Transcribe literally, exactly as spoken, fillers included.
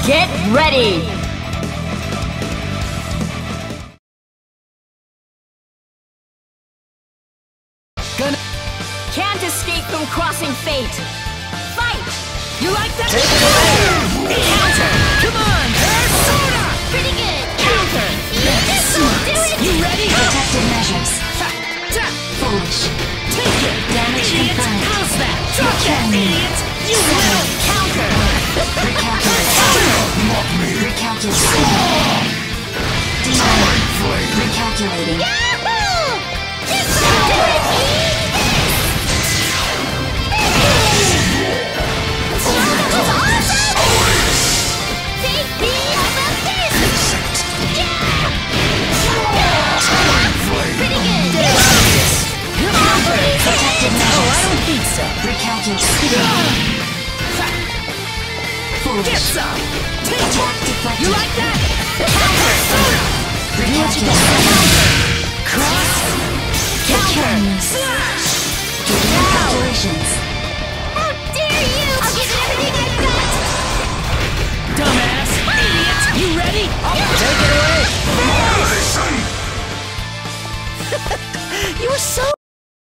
Get ready! Gonna Can't escape from crossing fate! Fight! You like that? Take it away! Counter! Come on! Persona! Pretty good! Counter! This will do it! You ready? Protective measures. Ha! Ta! Foolish. Take it! Damage Idiot! confirmed. How's that? Drop that, idiot! You will counter! Recalculating. Mock me! Recalculating. Denying. Flame! Recalculating. Yahoo! This will do it! That was awesome! Take me above this! Yeah! Pretty good! Protective Oh, I measures. don't think so. Recalculating. Get Foolish. some! Take Attack it! deflected. You like that? Persona! Recalculating. Cross! Counter! Slash! Recalculations. How dare you! I'll give it everything I've got! Dumbass! Idiot! You ready? Take it away! Listen! You were so